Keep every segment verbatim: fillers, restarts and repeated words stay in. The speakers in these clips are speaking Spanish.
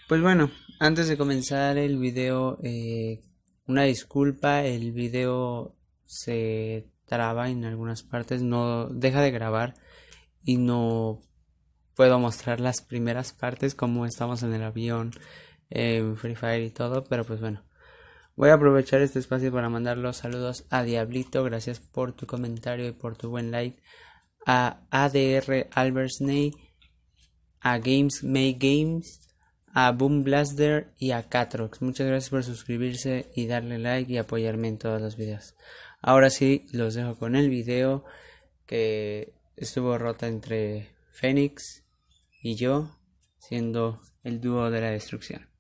Pues bueno, antes de comenzar el video, eh, una disculpa, el video se traba en algunas partes, no deja de grabar y no puedo mostrar las primeras partes como estamos en el avión, en Free Fire y todo, pero pues bueno. Voy a aprovechar este espacio para mandar los saludos a Diablito, gracias por tu comentario y por tu buen like, a A D R Albersney, a Games Make Games, a Boom Blaster y a Catrox. Muchas gracias por suscribirse y darle like y apoyarme en todos los videos. Ahora sí, los dejo con el video que estuvo rota entre Fénix y yo, siendo el dúo de la destrucción.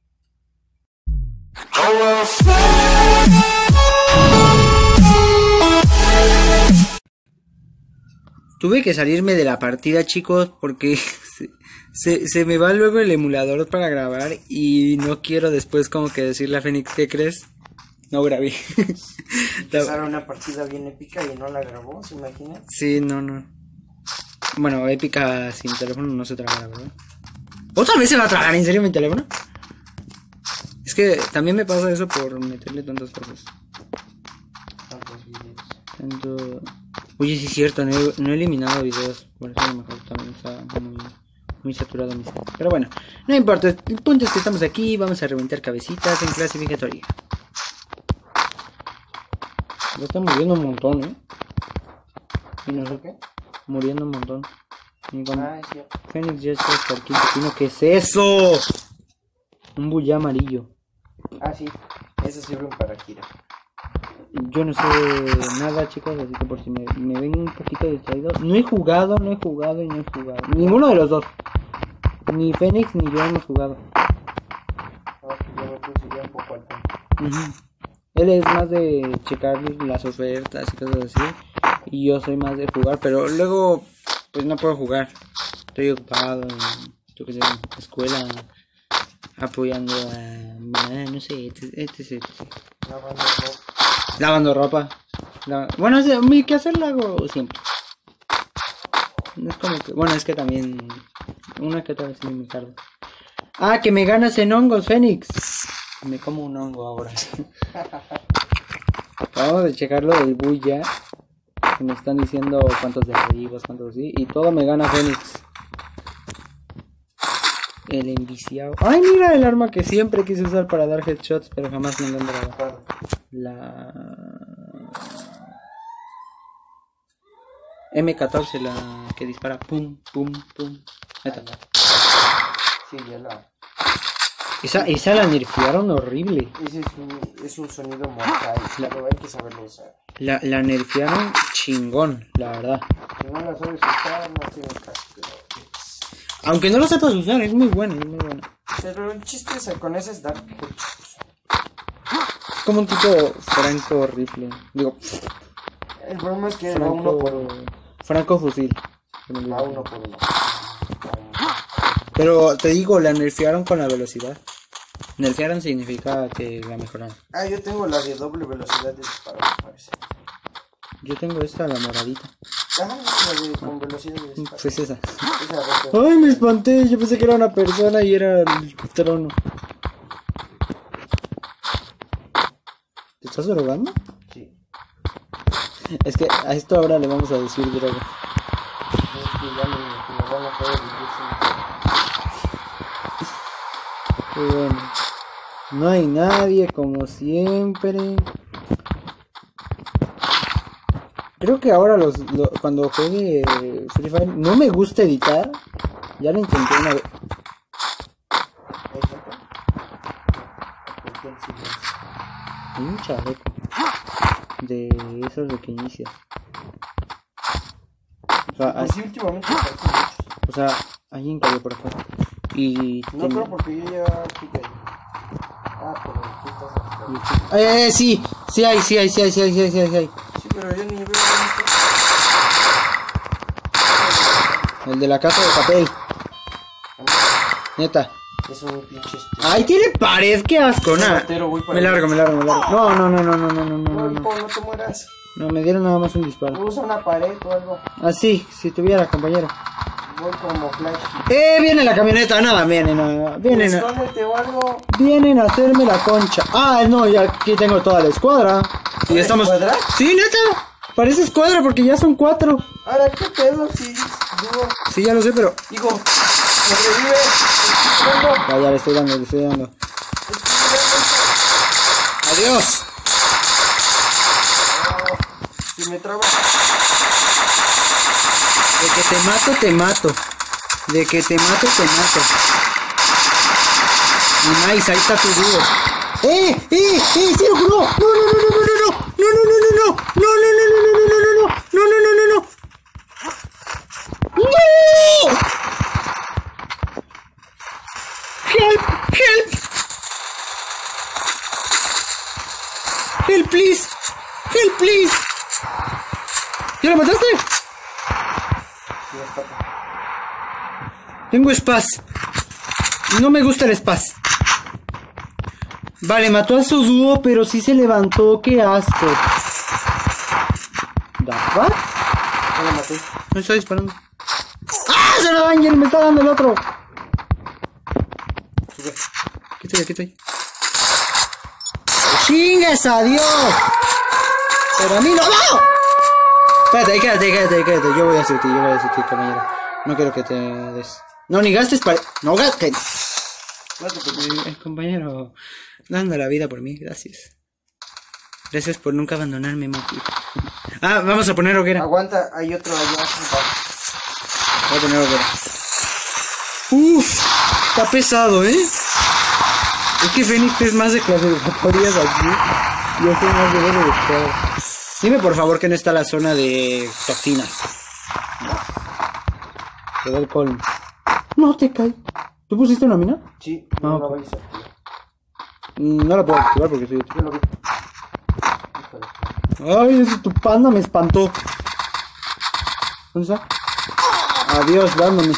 Tuve que salirme de la partida, chicos, porque se, se, se me va luego el emulador para grabar y no quiero después como que decirle a Fénix, ¿qué crees? No grabé. Empezaron una partida bien épica y no la grabó, ¿se imagina? Sí, no, no. Bueno, épica sin teléfono no se traga, ¿verdad? ¿Otra vez se va a tragar en serio mi teléfono? Es que también me pasa eso por meterle tantas cosas. Tantos videos. Tanto... Oye, sí es cierto, no he, no he eliminado videos. Por eso a lo mejor también está muy, muy saturado mi sistema. Pero bueno, no importa. El punto es que estamos aquí. Vamos a reventar cabecitas en clasificatoria. Ya está muriendo un montón, ¿eh? Y no sé qué. Muriendo un montón. Ah, es cierto. Fénix ya está hasta el quinto pino. ¿Qué es eso? Un bullá amarillo. Ah, sí. Esos sirven para Kira. Yo no sé nada, chicos, así que por si me, me ven un poquito distraído. No he jugado, no he jugado y no he jugado. Ninguno de los dos. Ni Fénix ni yo hemos jugado. No, que yo me puse ya un poco al tanto. Uh-huh. Él es más de checar las ofertas y cosas así. Y yo soy más de jugar, pero luego pues no puedo jugar. Estoy ocupado en, yo qué sé, en escuela, apoyando a... no sé, este, este, este. Lavando ropa. Lavando ropa. La... Bueno, mi quehacer lo hago siempre. No es como que... Bueno, es que también... Una que otra vez me cargo. Ah, que me ganas en hongos, Fénix. Me como un hongo ahora. Vamos a checar lo del bulla. Que me están diciendo cuántos derribos, cuántos sí. Y todo me gana Fénix. El enviciado. Ay, mira el arma que siempre quise usar para dar headshots, pero jamás me han dado. La eme catorce, la que dispara pum, pum, pum. Esta. Sí, ya la... Esa, esa la nerfearon horrible. Ese es un, es un sonido mortal, pero hay que saberlo usar. La, la nerfearon chingón, la verdad. Si no la sabes usar, no tienes caso. Aunque no lo sepas usar, es muy bueno, es muy bueno. Pero el chiste es con ese es dark. Es como un tipo franco rifle. Digo, el problema es que franco, va uno por uno. Franco fusil. Va uno por uno. Pero te digo, la nerfearon con la velocidad. Nerfearon significa que la mejoraron. Ah, yo tengo la de doble velocidad de disparo, me parece. Yo tengo esta, la moradita. Ah, la de con velocidad de disparo. Pues esa. Esa Ay, me espanté, yo pensé que era una persona y era el trono. ¿Te estás drogando? Sí. Es que a esto ahora le vamos a decir droga. Es que ya me, me van a poder vivir sin... Y bueno, no hay nadie como siempre. Creo que ahora los, lo, cuando juegue Free Fire no me gusta editar. Ya lo intenté una vez. Hay un chaleco de esos de que inicias. O sea, pues sí, últimamente muchos. O sea, alguien cayó por acá. Y no ten... creo porque yo ya piqué ahí. Ah, pero tú estás hasta... Eh, eh, sí, sí hay, sí hay, sí hay, sí hay, sí hay, sí hay, sí hay. Sí, pero yo ni veo. El de la casa de papel. Neta. Es un pinche... Ay, tiene pared, qué asco, nada. Me largo, me largo, me largo. No, no, no, no, no, no, no, no, no. No te mueras. No, me dieron nada más un disparo. Usa una pared o algo. Ah, sí, si tuviera, compañero. Voy como Flash. ¡Eh! Viene la camioneta. No, vienen, no, vienen. Escóndete o algo. Vienen a hacerme la concha. Ah, no, ya aquí tengo toda la escuadra. Y ¿Una estamos. escuadra? Sí, neta. Parece escuadra porque ya son cuatro. Ahora, ¿qué pedo? Si digo, Sí, ya lo sé, pero. hijo, sobrevive. Estoy Ya, ya le estoy dando, le estoy dando. Adiós. Si me traba. De que te mato, te mato. De que te mato, te mato. Y nice, ahí está tu dúo. ¡Eh! ¡Eh! ¡Eh! ¡Sí lo curó! ¡No, no, no, no, no, no! ¡No, no, no, no, no! ¡No, no, no, no, no, no, no, no! ¡No, no, no, no, no! ¡No! ¡Help! ¡Help! ¡Help, please! ¡Help, please! ¿Ya lo mataste? Tengo spaz. Y no me gusta el spaz. Vale, mató a su dúo, pero sí se levantó. ¡Qué asco! ¿The fuck? No lo maté. No estoy disparando. ¡Ah! ¡Se lo Ángel! ¡Me está dando el otro! Sube. Aquí estoy, aquí estoy. ¡Chingues a Dios! Pero a mí no. ¡No! Espérate, quédate, quédate, quédate. Yo voy a hacer ti, yo voy a hacer ti, compañero. No quiero que te des. No, ni gastes para. No gastes. No te preocupes. El compañero dando la vida por mí, gracias. Gracias por nunca abandonarme, Mati. Ah, vamos a poner hoguera. Aguanta, hay otro allá. Voy a poner hoguera. Uff, está pesado, ¿eh? Es que Fénix es más de clasificatorias aquí. Yo soy más de ver de escuadra. Dime por favor que no está la zona de toxinas. Te da el colmo. No te cae. ¿Tú pusiste una mina? Sí, Ah, no la ok. vayas a activar. Mm, No la puedo activar porque soy. Yo lo vi. Ay, ese tu panda me espantó. ¿Dónde está? Adiós, dándome.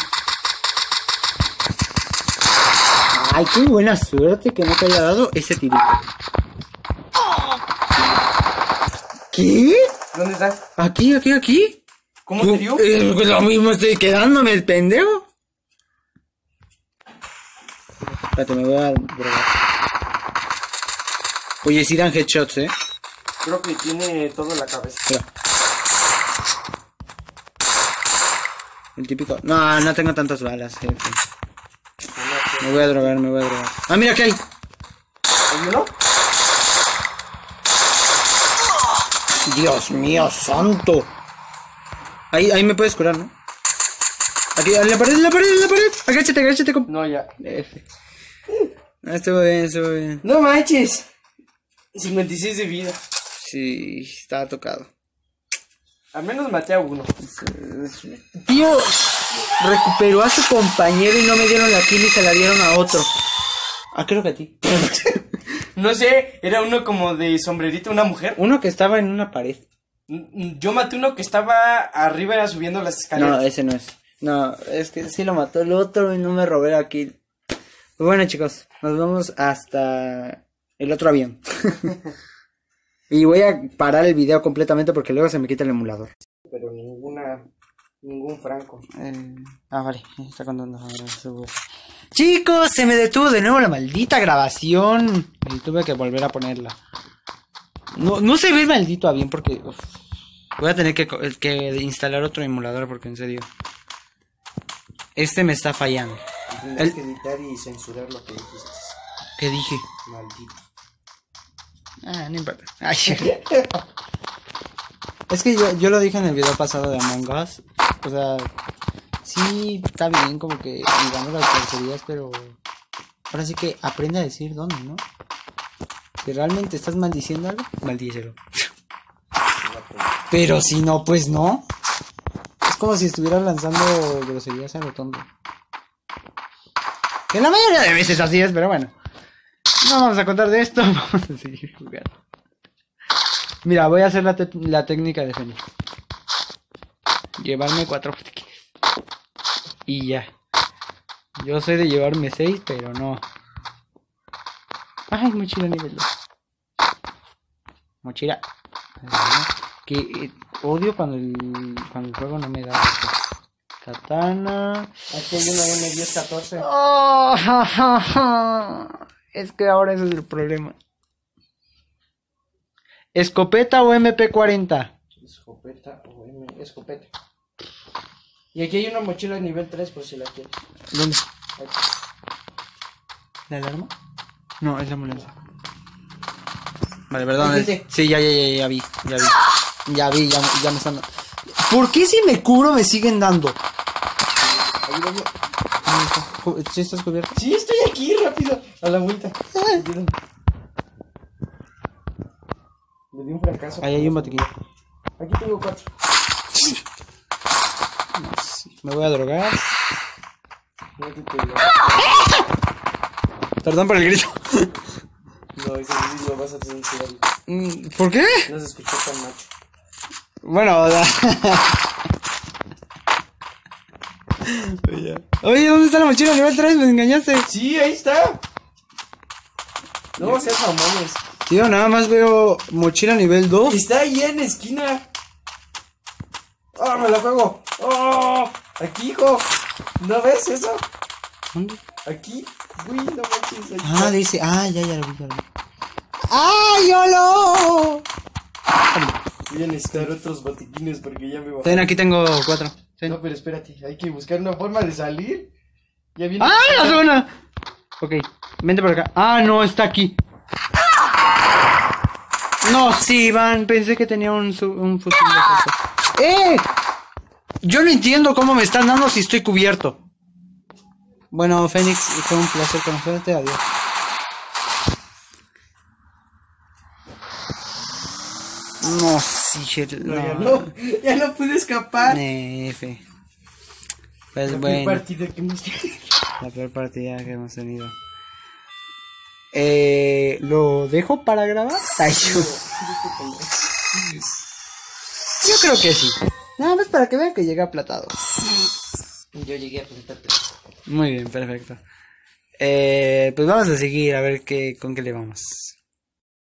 Ay, qué buena suerte que no te haya dado ese tirito. ¿Qué? ¿Dónde estás? ¿Aquí, aquí, aquí? ¿Cómo te dio? Eh, pues lo mismo estoy quedándome el pendejo. Espérate, me voy a drogar. Oye, sí dan headshots, eh. Creo que tiene todo en la cabeza. Mira. El típico. No, no tengo tantas balas, jefe. Me voy a drogar, me voy a drogar. Ah, mira que hay. ¿Hay uno? Dios mío, santo. Ahí, ahí me puedes curar, ¿no? Aquí, en la pared, en la pared, en la pared. Agáchate, agáchate. Con... No, ya. F. Ah, estuvo bien, estuvo bien. No manches. cincuenta y seis de vida. Sí, estaba tocado. Al menos maté a uno. Tío, recuperó a su compañero y no me dieron la kill y se la dieron a otro. Ah, creo que a ti. No sé, era uno como de sombrerito, una mujer. Uno que estaba en una pared. Yo maté uno que estaba arriba, era subiendo las escaleras. No, ese no es. No, es que sí lo mató el otro y no me robé la kill. Pues bueno, chicos, nos vamos hasta el otro avión. Y voy a parar el video completamente porque luego se me quita el emulador. Pero ninguna, ningún franco. Eh, ah, vale, está contando. Ahora subo. Chicos, se me detuvo de nuevo la maldita grabación. Y tuve que volver a ponerla. No, no se ve el maldito avión porque... Uf, voy a tener que, que instalar otro emulador porque en serio... Este me está fallando. Tendrás El- que editar y censurar lo que dijiste. ¿Qué dije? Maldito. Ah, no importa. Ay. Es que yo, yo lo dije en el video pasado de Among Us. O sea, sí está bien como que digamos las groserías, pero ahora sí que aprende a decir dónde, ¿no? Si realmente estás maldiciendo algo, maldícelo. Pero si no, pues no. Es como si estuvieras lanzando groserías a lo tonto. Que la mayoría de veces así es, pero bueno. No vamos a contar de esto, vamos a seguir jugando. Mira, voy a hacer la, te- la técnica de Fénix. Llevarme cuatro botiquines. Y ya. Yo sé de llevarme seis, pero no. Ay, mochila nivel dos. Mochila. Que eh, odio cuando el, cuando el juego no me da esto. Katana. Aquí hay una M diez catorce. Oh, ja, ja, ja. Es que ahora ese es el problema. ¿Escopeta o M P cuarenta? Escopeta o M... Escopeta. Y aquí hay una mochila nivel tres por si la quieres. ¿Dónde? Aquí. ¿La alarma? No, es la ambulancia. Vale, perdón. Hay es- gente. Sí, ya, ya, ya, ya vi. Ya vi. Ya vi, ya, ya me están dando. ¿Por qué si me cubro me siguen dando? Ayúdame. ¿Dónde estás? Cu- ¿Sí estás cubierto? Sí, estoy aquí, rápido. A la vuelta. Ayúdame. Le di un fracaso. Ahí hay un botiquín. Aquí tengo cuatro. Me voy a drogar. No te tengo. Perdón por el grito. No, ese sí lo vas a censurar. Mm, ¿Por qué? No se escuchó tan macho. Bueno, o sea... Oye, ¿dónde está la mochila nivel tres? Me engañaste. Sí, ahí está. No seas mamones. Tío, nada más veo mochila nivel dos. Está ahí en la esquina. ¡Ah, me la juego! ¡Oh! Aquí, hijo. ¿No ves eso? ¿Dónde? Aquí. Uy, no manches. ahí Ah, está. dice... Ah, ya, ya lo vi, ya lo vi. ¡Ay, YOLO! Voy a necesitar otros botiquines porque ya me bajé. Ten, aquí tengo cuatro. Ten. No, pero espérate. Hay que buscar una forma de salir. Ya viene. ¡Ah, la zona! Ok, vente por acá. Ah, no, está aquí. No, sí, Iván. Pensé que tenía un, su- un fusil de asalto. ¡Eh! Yo no entiendo cómo me están dando si estoy cubierto. Bueno, Fénix, fue un placer conocerte. Adiós. No, sí, shit, No, ya no. no. Ya no pude escapar. F. Pues La peor bueno. partida que hemos La peor partida que hemos tenido. Eh, ¿Lo dejo para grabar? Ay, yo, yo creo que sí. Nada más para que vean que llegué aplatado. Yo llegué a presentarte. Muy bien, perfecto. Eh, pues vamos a seguir a ver qué, con qué le vamos.